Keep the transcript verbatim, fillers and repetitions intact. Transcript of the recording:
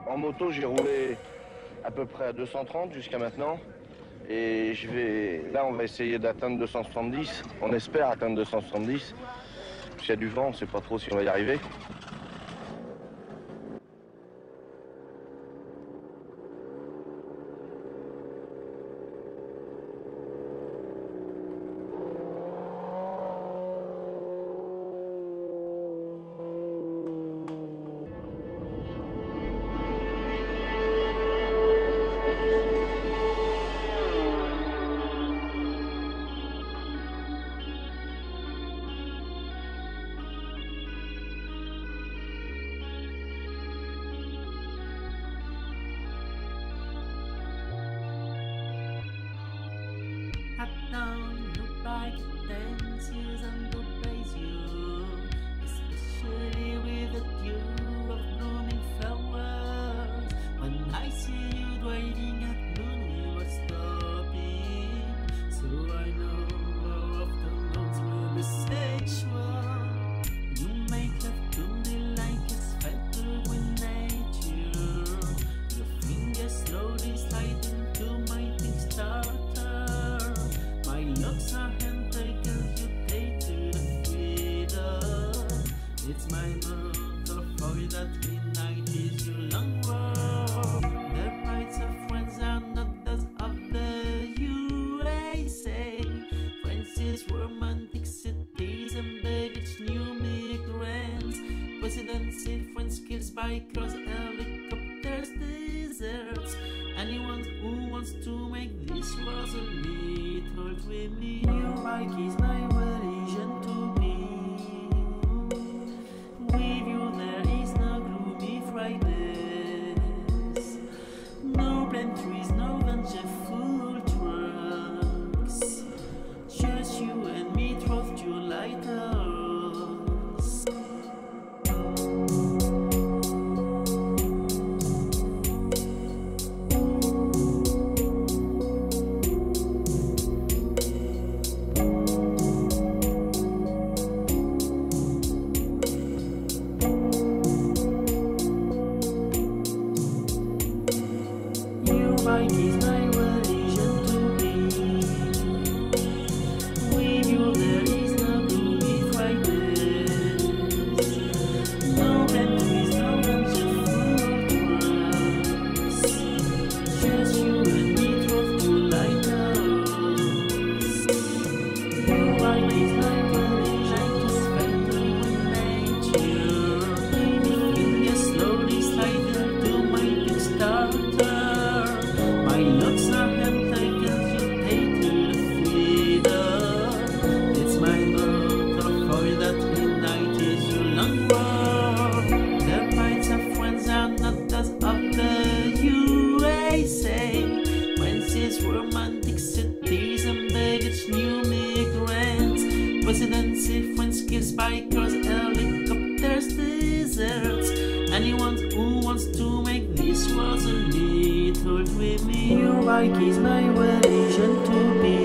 En moto, j'ai roulé à peu près à deux cent trente jusqu'à maintenant. Et je vais, là, on va essayer d'atteindre deux cent soixante-dix. On espère atteindre deux cent soixante-dix. S'il y a du vent, on ne sait pas trop si on va y arriver. Up down your bike, dances and obeys you, especially with the dew of blooming flowers. When I see you driving at noon without stopping, so I know how often those will be sexual. You make love to me like asphalt with nature. Your fingers slowly slide into my pink starter. My looks are entangles, you take to the freedom. It's my motto for that midnight is your long walk. The prides of France are not those of the U S A. France is romantic cities and embellish new migrants. Presidency France kills bikers, helicopters, deserts. Anyone who wants to make this world a little dreamy. Your bike is my religion to be. With you there is no gloomy Fridays, no plant trees, no vengeful trucks. Just you and me drove to lighthouse. Bike is my religion to be. With you there is no gloomy Fridays, no memories, no vengeful trucks. Just you and me drove to lighthouse. Your bike is my religion to spend with nature. Your fingers slowly slide into my big starter. My looks are entangles, you take to the freedom. It's my motto for that midnight is your long walk. The prides of France are not those of the U S A. France is romantic cities and embellish new migrants. Presidency France kills bikers, helicopters, deserts. Anyone who wants to make this world a little dreamy. Your bike is my religion to be.